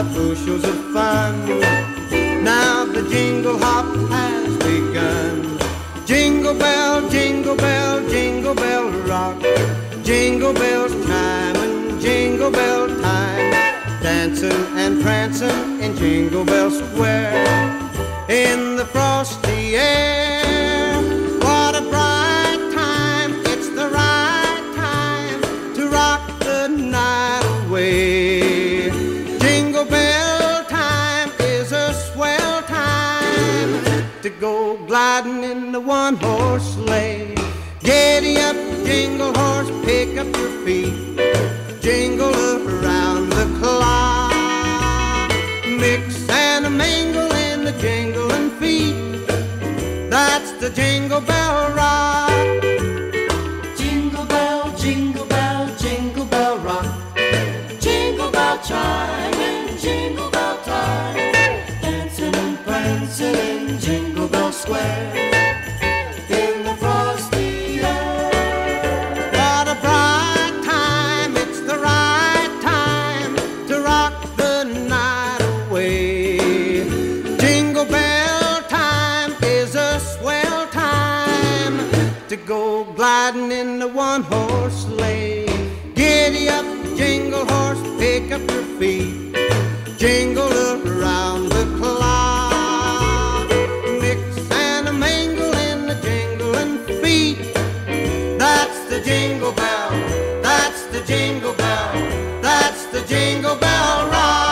bushels of fun. Now the jingle hop has begun. Jingle bell, jingle bell, jingle bell rock. Jingle bells chime and jingle bell time. Dancing and prancing in Jingle Bell Square. In the frosty air, what a bright time. It's the right time to rock the night away. Jingle bell time is a swell time to go gliding in the one-horse sleigh. Giddy up, jingle horse, pick up your feet. Jingle around the clock. Mix and a mingle in the jingling feet. That's the Jingle Bell Rock. Jingle bell, jingle bell, jingle bell rock. Jingle bell chime and jingle bell time. Dancing and prancing in Jingle Bell Square. In the frosty air. What a bright time, it's the right time to rock the night away. Jingle bell time is a swell time to go gliding in the one-horse sleigh. Giddy up, jingle horse, pick up your feet. Jingle around the clock. Mix and a mingle in the jingling feet. That's the jingle bell, that's the jingle bell, that's the Jingle Bell Rock.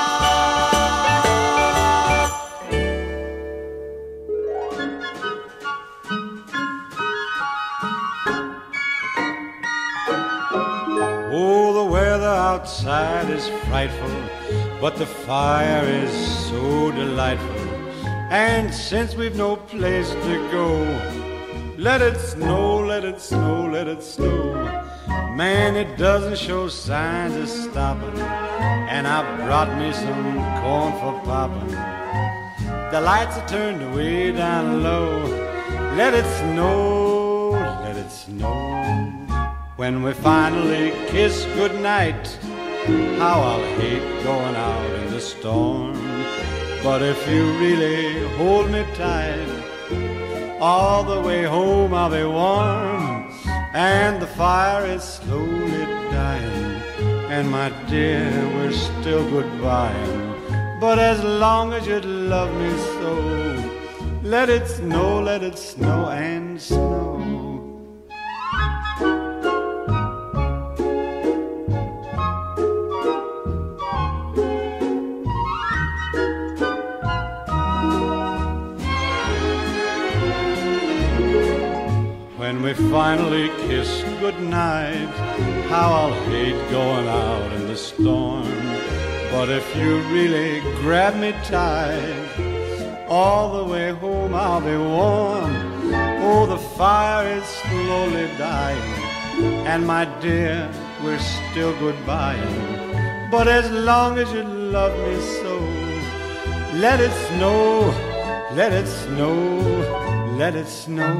Oh, the weather outside is frightful, but the fire is so delightful. And since we've no place to go, let it snow, let it snow, let it snow. Man, it doesn't show signs of stopping, and I brought me some corn for popping. The lights are turned way down low. Let it snow, let it snow. When we finally kiss goodnight, how I'll hate going out in the storm. But if you really hold me tight, all the way home I'll be warm. And the fire is slowly dying, and my dear, we're still goodbying. But as long as you love me so, let it snow and snow. When we finally kiss goodnight, how I'll hate going out in the storm. But if you really grab me tight, all the way home I'll be warm. Oh, the fire is slowly dying, and my dear, we're still goodbying. But as long as you love me so, let it snow, let it snow, let it snow.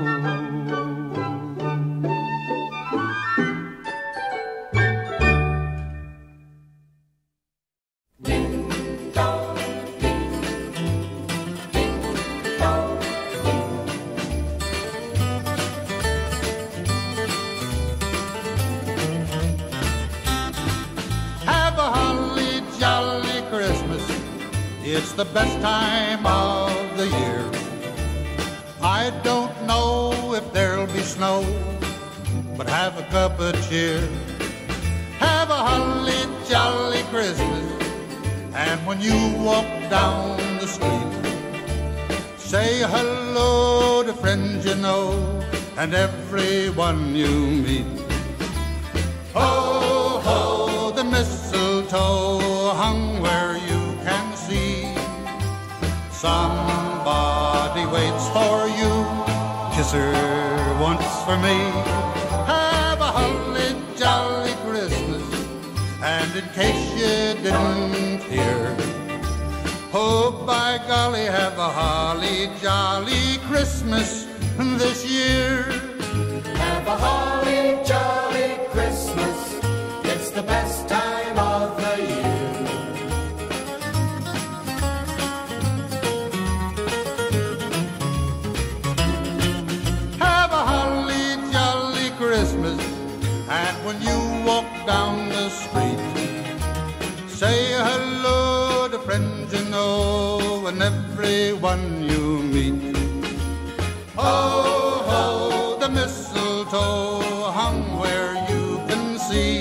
It's the best time of the year. I don't know if there'll be snow, but have a cup of cheer. Have a holly jolly Christmas, and when you walk down the street, say hello to friends you know and everyone you meet. Ho, ho, the mistletoe hung where you can see. Somebody waits for you, kiss her once for me. Have a holly jolly Christmas, and in case you didn't hear, oh by golly, have a holly jolly Christmas this year. Have a holly jolly Christmas, it's the best time of the year. street. Say hello to friends you know and everyone you meet. Oh, ho, the mistletoe hung where you can see.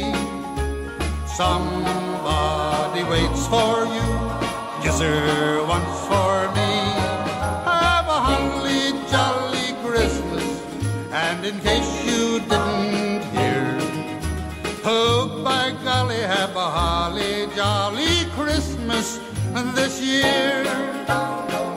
Somebody waits for you, yes sir, once for me. Have a holly jolly Christmas, and in case you didn't hear, oh, by golly, have a holly jolly Christmas this year.